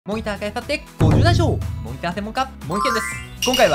モニター開発って50代以上モニター専門家、モニケンです。今回は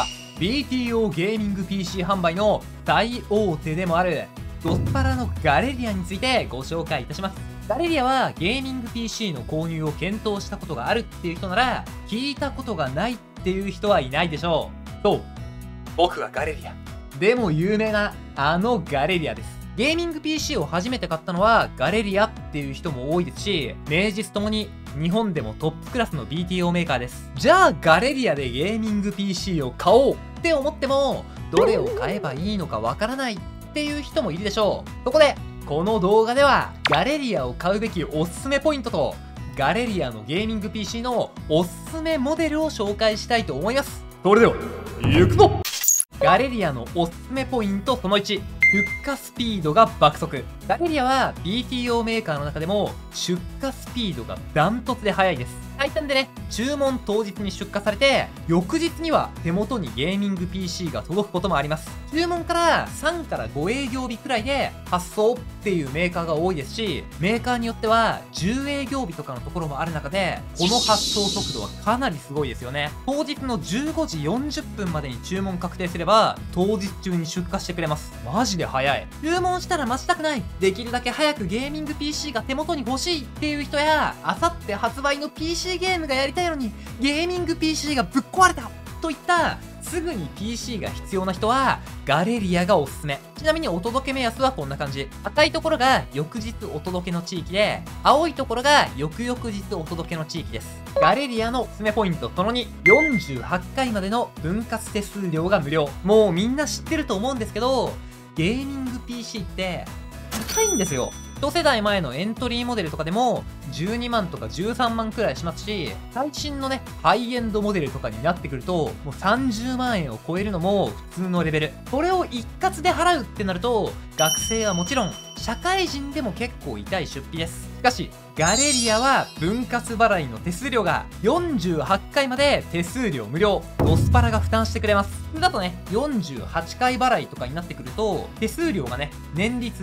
BTO ゲーミング PC 販売の最大手でもあるドスパラのガレリアについてご紹介いたします。ガレリアはゲーミング PC の購入を検討したことがあるっていう人なら、聞いたことがないっていう人はいないでしょう。そう、僕はガレリア。でも有名なあのガレリアです。ゲーミング PC を初めて買ったのはガレリアっていう人も多いですし、名実ともに日本でもトップクラスの BTO メーカーです。じゃあガレリアでゲーミング PC を買おうって思っても、どれを買えばいいのかわからないっていう人もいるでしょう。そこでこの動画ではガレリアを買うべきおすすめポイントと、ガレリアのゲーミング PC のおすすめモデルを紹介したいと思います。それでは行くぞ。ガレリアのおすすめポイントその1、出荷スピードが爆速。ガレリアは BTO メーカーの中でも出荷スピードがダントツで速いです。最短でね、注文当日に出荷されて、翌日には手元にゲーミング PC が届くこともあります。注文から3から5営業日くらいで発送っていうメーカーが多いですし、メーカーによっては10営業日とかのところもある中で、この発送速度はかなりすごいですよね。当日の15時40分までに注文確定すれば、当日中に出荷してくれます。マジで早い。注文したら待ちたくない。できるだけ早くゲーミング PC が手元に欲しいっていう人や、あさって発売の PC ゲームがやりたいのにゲーミング PC がぶっ壊れたといったすぐに PC が必要な人はガレリアがおすすめ。ちなみにお届け目安はこんな感じ。赤いところが翌日お届けの地域で、青いところが翌々日お届けの地域です。ガレリアのおすすめポイントその2、48回までの分割手数料が無料。もうみんな知ってると思うんですけど、ゲーミング PC って高いんですよ。一世代前のエントリーモデルとかでも12万とか13万くらいしますし、最新のね、ハイエンドモデルとかになってくると、もう30万円を超えるのも普通のレベル。これを一括で払うってなると、学生はもちろん、社会人でも結構痛い出費です。しかし、ガレリアは分割払いの手数料が48回まで手数料無料。ドスパラが負担してくれます。だとね、48回払いとかになってくると、手数料がね、年率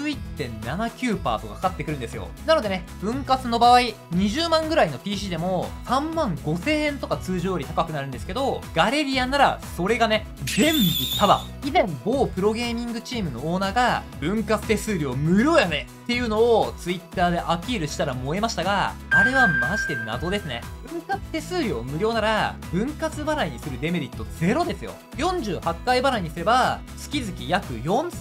11.79% とかかかってくるんですよ。なのでね、分割の場合、20万ぐらいの PC でも3万5千円とか通常より高くなるんですけど、ガレリアならそれがね、全部タダ。以前某プロゲーミングチームのオーナーが、分割手数料無料やねっていうのを Twitter でアピールしたら燃えましたが、あれはマジで謎ですね。分割手数料無料なら、分割払いにするデメリットゼロですよ。48回払いにすれば、月々約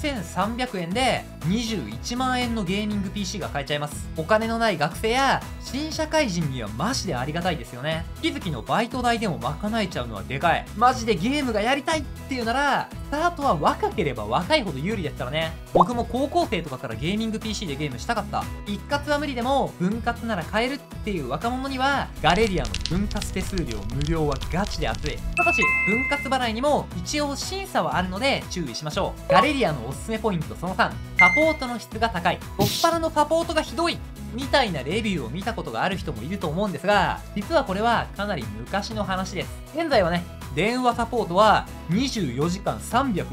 4300円で21万円のゲーミング PC が買えちゃいます。お金のない学生や新社会人にはマジでありがたいですよね。月々のバイト代でも賄えちゃうのはでかい。マジでゲームがやりたいっていうなら、スタートは若ければ若いほど有利ですからね。僕も高校生とかからゲーミング PC でゲームしたかった。一括は無理でも分割なら買えるっていう若者には、ガレリアの分割手数料無料はガチで熱い。ただし、分割払いにも一応審査はあるので注意しましょう。ガレリアのおすすめポイントその3、サポートの質が高い。コスパラのサポートがひどいみたいなレビューを見たことがある人もいると思うんですが、実はこれはかなり昔の話です。現在はね、電話サポートは24時間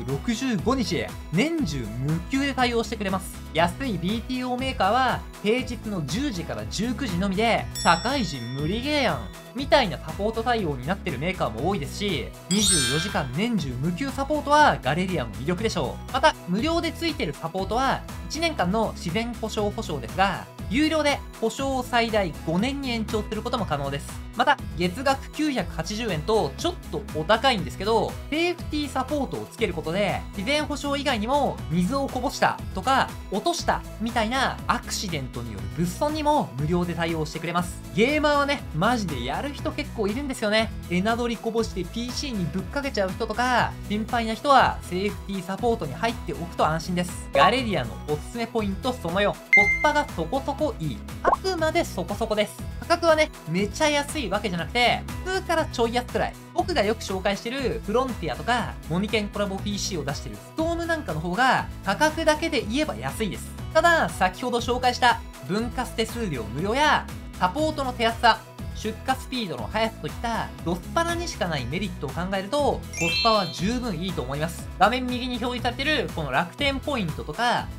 365日年中無休で対応してくれます。安い BTO メーカーは平日の10時から19時のみで、社会人無理ゲーやんみたいなサポート対応になってるメーカーも多いですし、24時間年中無休サポートはガレリアも魅力でしょう。また、無料でついてるサポートは1年間の自然故障保証ですが、有料で保証を最大5年に延長することも可能です。また、月額980円とちょっとお高いんですけど、セーフティーサポートをつけることで、自然保障以外にも水をこぼしたとか落としたみたいなアクシデントによる物損にも無料で対応してくれます。ゲーマーはね、マジでやる人結構いるんですよね。エナドリこぼして PC にぶっかけちゃう人とか、心配な人はセーフティーサポートに入っておくと安心です。ガレリアのおすすめポイントその4、コスパがそこそこいい。あくまでそこそこです。価格はね、めちゃ安いわけじゃなくて、普通からちょい安くらい。僕がよく紹介してるフロンティアとか、モニケンコラボ PC を出してるストームなんかの方が、価格だけで言えば安いです。ただ、先ほど紹介した分割手数料無料や、サポートの手厚さ、出荷スピードの速さといったドスパラにしかないメリットを考えるとコスパは十分いいと思います。画面右に表示されているこの楽天ポイントとか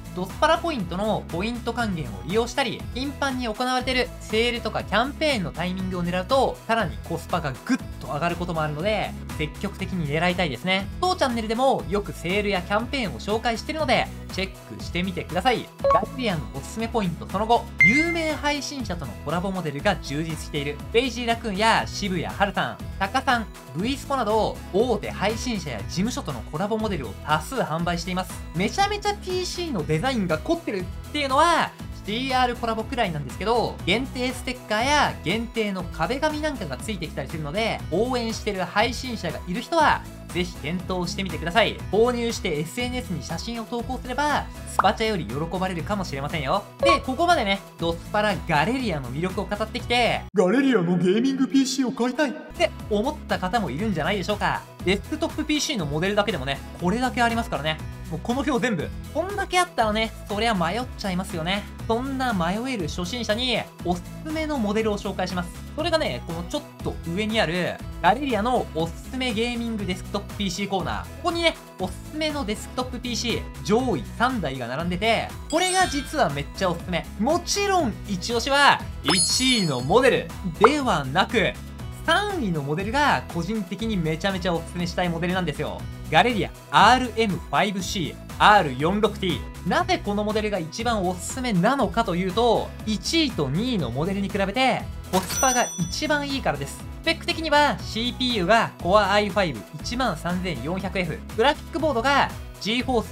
ドスパラポイントのポイント還元を利用したり、頻繁に行われているセールとかキャンペーンのタイミングを狙うと、さらにコスパがぐっと上がることもあるので、積極的に狙いたいですね。当チャンネルでもよくセールやキャンペーンを紹介しているので、チェックしてみてください。ガレリアのおすすめポイントその後、有名配信者とのコラボモデルが充実している。レイジーラクーンや渋谷春さん、タカさん、V スポなど、大手配信者や事務所とのコラボモデルを多数販売しています。めちゃめちゃ PC のデザインが凝ってるっていうのは、CR コラボくらいなんですけど、限定ステッカーや限定の壁紙なんかがついてきたりするので、応援してる配信者がいる人は、ぜひ検討してみてください。購入して SNS に写真を投稿すれば、スパチャより喜ばれるかもしれませんよ。で、ここまでね、ドスパラガレリアの魅力を語ってきて、 ガレリアのゲーミング PC を買いたいって思った方もいるんじゃないでしょうか。デスクトップ PC のモデルだけでもね、これだけありますからね。もうこの表全部。こんだけあったらね、そりゃ迷っちゃいますよね。そんな迷える初心者に、おすすめのモデルを紹介します。それがね、このちょっと上にある、ガレリアのおすすめゲーミングデスクトップ PC コーナー。ここにね、おすすめのデスクトップ PC、上位3台が並んでて、これが実はめっちゃおすすめ。もちろん、一押しは、1位のモデルではなく、3位のモデルが個人的にめちゃめちゃおすすめしたいモデルなんですよ。ガレリア RM5C R46T。なぜこのモデルが一番おすすめなのかというと、1位と2位のモデルに比べてコスパが一番いいからです。スペック的には CPU が Core i5-13400F、グラフィックボードがGeForce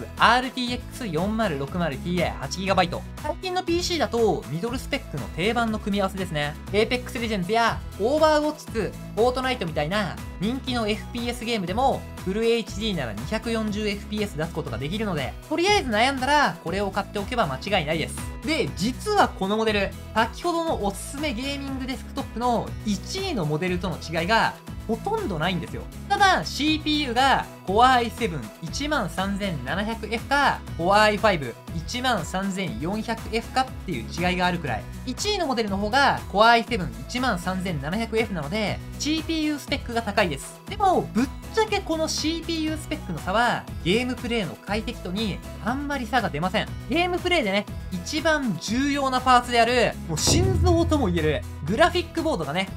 RTX4060Ti8GB。最近の PC だとミドルスペックの定番の組み合わせですね。Apex Legends や Overwatch 2、Fortnite みたいな人気の FPS ゲームでもフル HD なら 240fps 出すことができるので、とりあえず悩んだらこれを買っておけば間違いないです。で、実はこのモデル、先ほどのおすすめゲーミングデスクトップの1位のモデルとの違いがほとんどないんですよ。ただ CPU が Core i7-13700F か Core i5-13400F かっていう違いがあるくらい。1位のモデルの方が Core i7-13700F なので CPU スペックが高いです。でもぶっちゃけこの CPU スペックの差はゲームプレイの快適度にあんまり差が出ません。ゲームプレイでね、一番重要なパーツであるもう心臓とも言えるグラフィックボードがね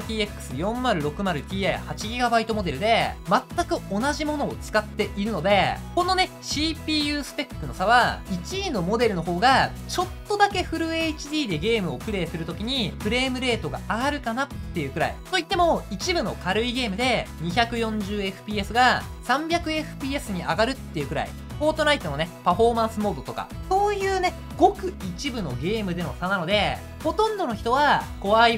RTX4060Ti8GB モデルで全く同じものを使っているので、このね CPU スペックの差は1位のモデルの方がちょっとだけフル HD でゲームをプレイするときにフレームレートが上がるかなっていうくらい。といっても一部の軽いゲームで 240fps が 300fps に上がるっていうくらい。フォートナイトのね、パフォーマンスモードとか、そういうね、ごく一部のゲームでの差なので、ほとんどの人は Core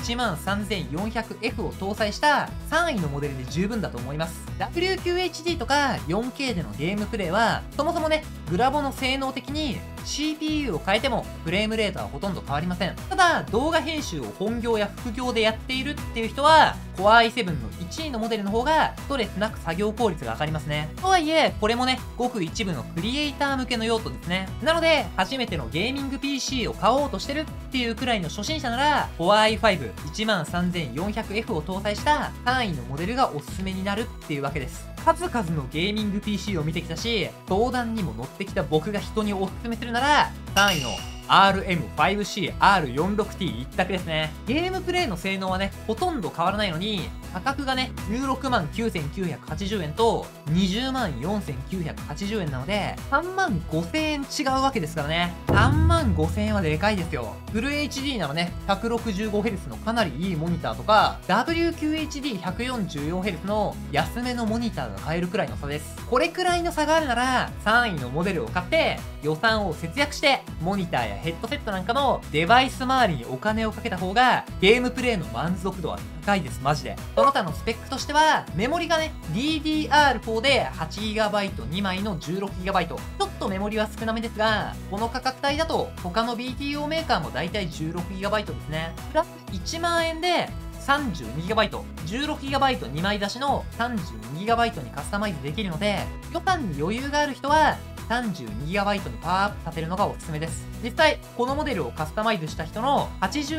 i5-13400F を搭載した3位のモデルで十分だと思います。WQHD とか 4K でのゲームプレイは、そもそもね、グラボの性能的に CPU を変えてもフレームレートはほとんど変わりません。ただ、動画編集を本業や副業でやっているっていう人は、Core i7 の1位のモデルの方がストレスなく作業効率が上がりますね。とはいえ、これもね、ごく一部のクリエイター向けの用途ですね。なので、初めてのゲーミング PC を買おうとしてるっていうくらいの初心者なら、Core i5-13400F を搭載した3位のモデルがおすすめになるっていうわけです。数々のゲーミング PC を見てきたし、相談にも乗ってきた僕が人におすすめするなら、3位のRM5C R46T 一択ですね。ゲームプレイの性能はね、ほとんど変わらないのに、価格がね、169980円と204980円なので、35000円違うわけですからね。35000円はでかいですよ。フル HD ならね、165Hz のかなりいいモニターとか、WQHD144Hz の安めのモニターが買えるくらいの差です。これくらいの差があるなら、3位のモデルを買って、予算を節約して、モニターやヘッドセットなんかのデバイス周りにお金をかけた方が、ゲームプレイの満足度は高いです、マジで。その他のスペックとしては、メモリがね、DDR4 で 8GB2 枚の 16GB。ちょっとメモリは少なめですが、この価格帯だと、他の BTO メーカーもだいたい 16GB ですね。プラス1万円で、32GB、16GB2 枚出しの 32GB にカスタマイズできるので、予算に余裕がある人は 32GB にパワーアップさせるのがおすすめです。 実際、このモデルをカスタマイズした人の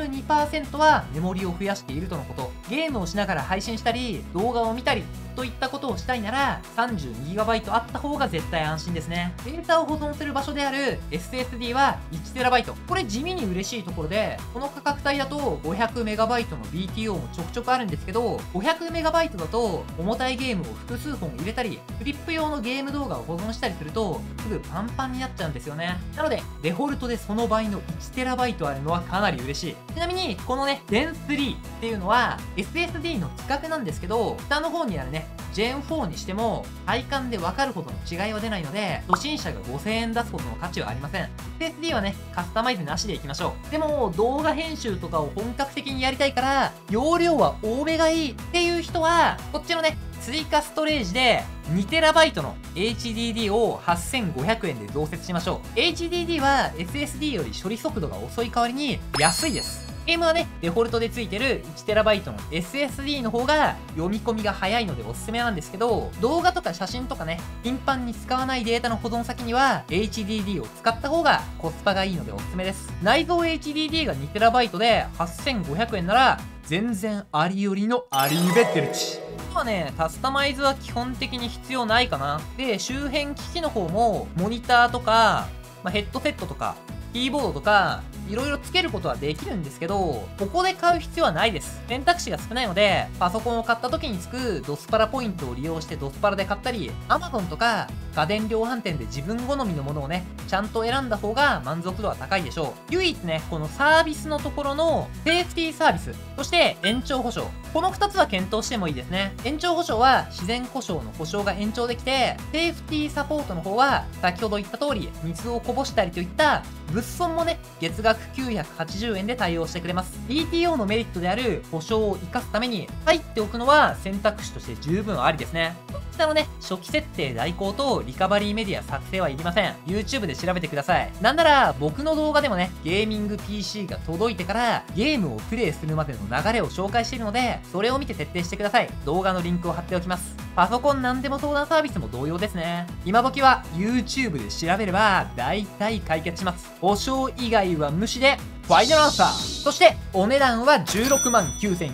82% はメモリを増やしているとのこと。ゲームをしながら配信したり、動画を見たり、といったことをしたいなら 32GB あった方が絶対安心ですね。データを保存する場所である SSD は 1TB。これ地味に嬉しいところで、この価格帯だと 500MB の BTO もちょくちょくあるんですけど、500MB だと重たいゲームを複数本入れたり、フリップ用のゲーム動画を保存したりすると、すぐパンパンになっちゃうんですよね。なので、デフォルトでその倍の 1TB あるのはかなり嬉しい。ちなみに、このね、Gen 3っていうのは SSD の規格なんですけど、下の方にあるね、Gen 4にしても体感で分かるほどの違いは出ないので、初心者が5000円出すほどの価値はありません。SSD はね、カスタマイズなしでいきましょう。でも、動画編集とかを本格的にやりたいから、容量は多めがいいっていう人は、こっちのね、追加ストレージで 2TB の HDD を8500円で増設しましょう。HDD は SSD より処理速度が遅い代わりに安いです。ゲームはね、デフォルトで付いてる 1TB の SSD の方が読み込みが早いのでおすすめなんですけど、動画とか写真とかね、頻繁に使わないデータの保存先には HDD を使った方がコスパがいいのでおすすめです。内蔵 HDD が 2TB で8500円なら、全然ありよりのアリーベッテルチ。あとはね、カスタマイズは基本的に必要ないかな。で、周辺機器の方も、モニターとか、ヘッドセットとか、キーボードとか、いろいろつけることはできるんですけど、ここで買う必要はないです。選択肢が少ないので、パソコンを買った時につくドスパラポイントを利用してドスパラで買ったり、Amazon とか家電量販店で自分好みのものをね、ちゃんと選んだ方が満足度は高いでしょう。唯一ね、このサービスのところのセーフティーサービス、そして延長保証。この2つは検討してもいいですね。延長保証は自然故障の保証が延長できて、セーフティーサポートの方は先ほど言った通り、水をこぼしたりといった物損もね、月額980円で対応してくれます。BTO のメリットである保証を活かすために入っておくのは選択肢として十分ありですね。下のね、初期設定代行とリカバリーメディア作成はいりません。YouTube で調べてください。なんなら、僕の動画でもね、ゲーミング PC が届いてからゲームをプレイするまでの流れを紹介しているので、それを見て徹底してください。動画のリンクを貼っておきます。パソコンなんでも相談サービスも同様ですね。今時は YouTube で調べれば大体解決します。保証以外は無視でファイナルアンサー。そしてお値段は16万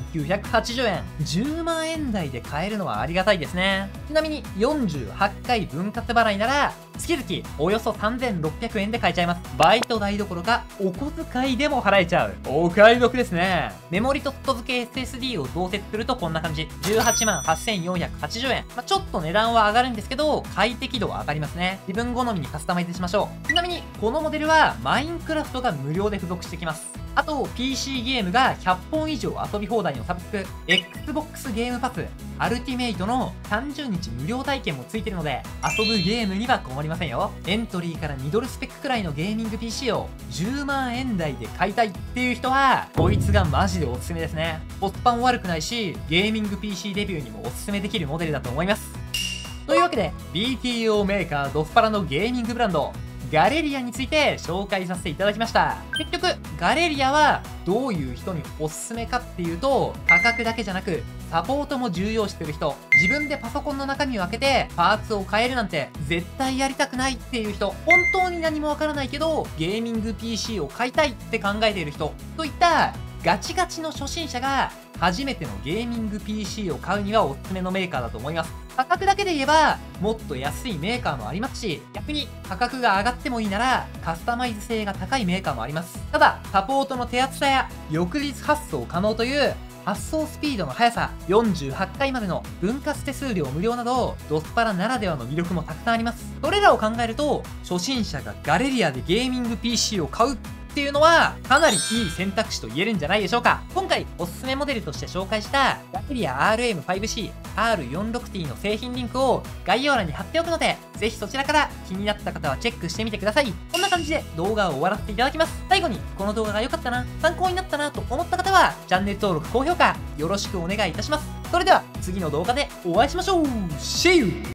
9980円。10万円台で買えるのはありがたいですね。ちなみに48回分割払いなら月々およそ3600円で買えちゃいます。バイト代どころかお小遣いでも払えちゃう。お買い得ですね。メモリと外付け SSD を増設するとこんな感じ。18万8480円。ちょっと値段は上がるんですけど、快適度は上がりますね。自分好みにカスタマイズしましょう。ちなみにこのモデルはマインクラフトが無料で付属してきます。あと、PC ゲームが100本以上遊び放題のサブスク、Xbox ゲームパス、アルティメイトの30日無料体験もついてるので、遊ぶゲームには困りませんよ。エントリーから2ドルスペックくらいのゲーミング PC を10万円台で買いたいっていう人は、こいつがマジでおすすめですね。コスパも悪くないし、ゲーミング PC デビューにもおすすめできるモデルだと思います。というわけで、BTO メーカードスパラのゲーミングブランド、ガレリアについて紹介させていただきました。結局、ガレリアはどういう人におすすめかっていうと、価格だけじゃなく、サポートも重要視する人、自分でパソコンの中身を開けてパーツを変えるなんて絶対やりたくないっていう人、本当に何もわからないけど、ゲーミング PC を買いたいって考えている人、といったガチガチの初心者が初めてのゲーミング PC を買うにはおすすめのメーカーだと思います。価格だけで言えばもっと安いメーカーもありますし、逆に価格が上がってもいいならカスタマイズ性が高いメーカーもあります。ただサポートの手厚さや翌日発送可能という発送スピードの速さ、48回までの分割手数料無料など、ドスパラならではの魅力もたくさんあります。それらを考えると、初心者がガレリアでゲーミング PC を買うっていうのは、かなりいい選択肢と言えるんじゃないでしょうか。今回おすすめモデルとして紹介したガレリア RM5C R46T の製品リンクを概要欄に貼っておくので、ぜひそちらから気になった方はチェックしてみてください。こんな感じで動画を終わらせていただきます。最後にこの動画が良かったな、参考になったなと思った方は、チャンネル登録、高評価よろしくお願いいたします。それでは次の動画でお会いしましょう。See you!